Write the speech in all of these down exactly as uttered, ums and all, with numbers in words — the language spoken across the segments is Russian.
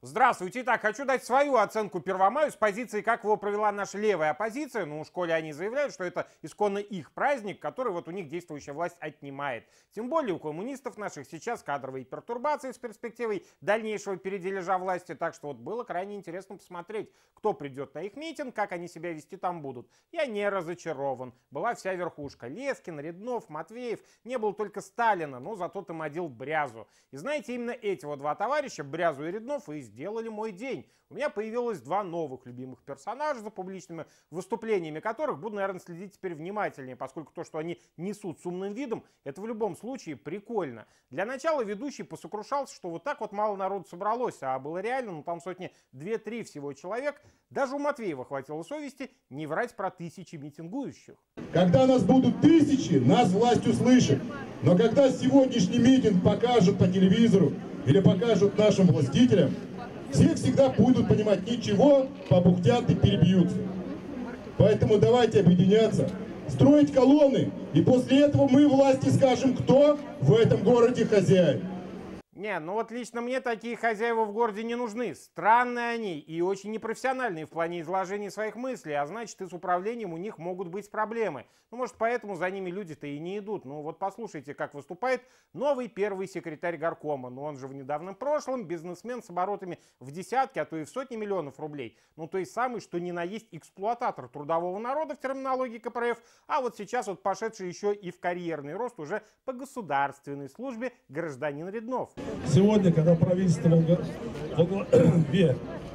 Здравствуйте. Итак, хочу дать свою оценку Первомаю с позиции, как его провела наша левая оппозиция. Ну, в школе они заявляют, что это исконно их праздник, который вот у них действующая власть отнимает. Тем более у коммунистов наших сейчас кадровые пертурбации с перспективой дальнейшего передележа власти. Так что вот было крайне интересно посмотреть, кто придет на их митинг, как они себя вести там будут. Я не разочарован. Была вся верхушка. Лескин, Реднов, Матвеев. Не было только Сталина, но зато томодил Брязу. И знаете, именно эти вот два товарища, Брязу и Реднов, и сделали мой день. У меня появилось два новых любимых персонажа, за публичными выступлениями которых буду, наверное, следить теперь внимательнее, поскольку то, что они несут с умным видом, это в любом случае прикольно. Для начала ведущий посокрушался, что вот так вот мало народу собралось, а было реально, ну там сотни две-три всего человек. Даже у Матвеева хватило совести не врать про тысячи митингующих. Когда нас будут тысячи, нас власть услышит. Но когда сегодняшний митинг покажут по телевизору или покажут нашим властителям, все всегда будут понимать, ничего, побухтят и перебьются. Поэтому давайте объединяться, строить колонны, и после этого мы власти скажем, кто в этом городе хозяин. Не, ну вот лично мне такие хозяева в городе не нужны. Странные они и очень непрофессиональные в плане изложения своих мыслей, а значит и с управлением у них могут быть проблемы. Ну может поэтому за ними люди-то и не идут. Ну вот послушайте, как выступает новый первый секретарь горкома. Ну он же в недавнем прошлом бизнесмен с оборотами в десятки, а то и в сотни миллионов рублей. Ну то есть самый что ни на есть эксплуататор трудового народа в терминологии ка пэ эр эф, а вот сейчас вот пошедший еще и в карьерный рост уже по государственной службе гражданин Реднов. Сегодня, когда правительство во главе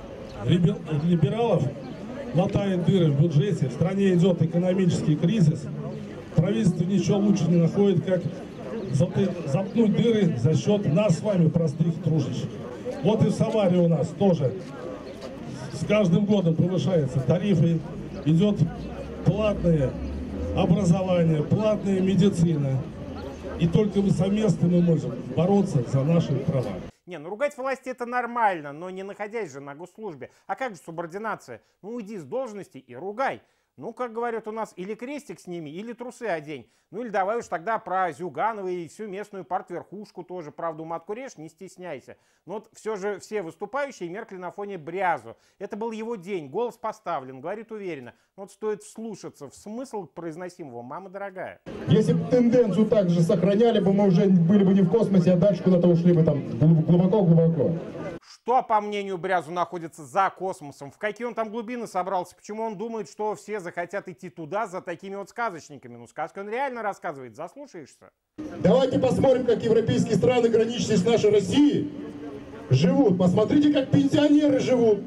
либералов латает дыры в бюджете, в стране идет экономический кризис, правительство ничего лучше не находит, как заткнуть дыры за счет нас с вами, простых тружеников. Вот и в Самаре у нас тоже с каждым годом повышаются тарифы, идет платное образование, платная медицина. И только мы совместно мы можем бороться за наши права. Не, ну ругать власти это нормально, но не находясь же на госслужбе. А как же субординация? Ну уйди с должности и ругай. Ну, как говорят у нас, или крестик сними, или трусы одень. Ну или давай уж тогда про Зюганова и всю местную партверхушку тоже. Правду матку режь, не стесняйся. Но вот все же все выступающие меркли на фоне Брязу. Это был его день, голос поставлен, говорит уверенно. Но вот стоит вслушаться в смысл произносимого, мама дорогая. Если бы тенденцию так же сохраняли бы, мы уже были бы не в космосе, а дальше куда-то ушли бы там глубоко-глубоко. Что, по мнению Брязу, находится за космосом? В какие он там глубины собрался? Почему он думает, что все захотят идти туда за такими вот сказочниками? Ну, сказки он реально рассказывает, заслушаешься? Давайте посмотрим, как европейские страны, граничащие с нашей Россией, живут. Посмотрите, как пенсионеры живут.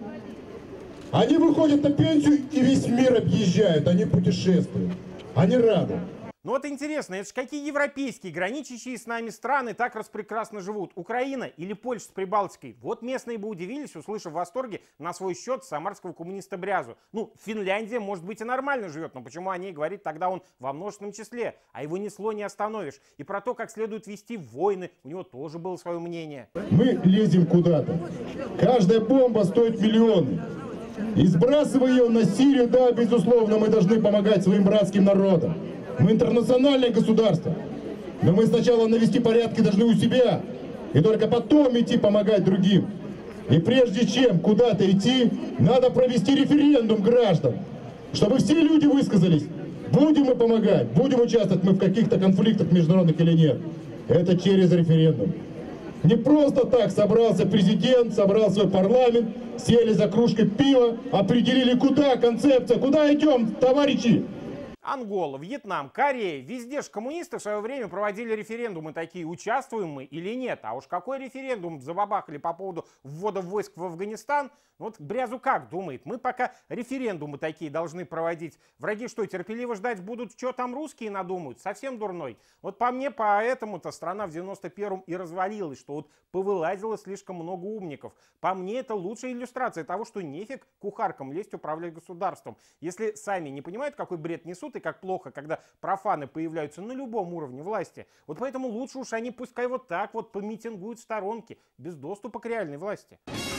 Они выходят на пенсию и весь мир объезжают, они путешествуют, они рады. Ну вот интересно, это же какие европейские, граничащие с нами страны так распрекрасно живут? Украина или Польша с Прибалтикой? Вот местные бы удивились, услышав в восторге на свой счет самарского коммуниста Брязу. Ну, Финляндия, может быть, и нормально живет, но почему о ней говорит тогда он во множественном числе? А его несло не остановишь. И про то, как следует вести войны, у него тоже было свое мнение. Мы лезем куда-то. Каждая бомба стоит миллионы. И сбрасывая ее на Сирию, да, безусловно, мы должны помогать своим братским народам. Мы интернациональное государство, но мы сначала навести порядки должны у себя, и только потом идти помогать другим. И прежде чем куда-то идти, надо провести референдум граждан, чтобы все люди высказались, будем мы помогать, будем участвовать мы в каких-то конфликтах международных или нет. Это через референдум. Не просто так собрался президент, собрал свой парламент, сели за кружкой пива, определили куда, концепция, куда идем, товарищи. Ангола, Вьетнам, Корея, везде же коммунисты в свое время проводили референдумы такие, участвуем мы или нет. А уж какой референдум забабахали по поводу ввода войск в Афганистан, вот Брязу как думает, мы пока референдумы такие должны проводить. Враги что, терпеливо ждать будут, что там русские надумают? Совсем дурной. Вот по мне, поэтому-то страна в девяносто первом и развалилась, что вот повылазило слишком много умников. По мне, это лучшая иллюстрация того, что нефиг кухаркам лезть управлять государством. Если сами не понимают, какой бред несут, и как плохо, когда профаны появляются на любом уровне власти. Вот поэтому лучше уж они пускай вот так вот помитингуют в сторонке, без доступа к реальной власти.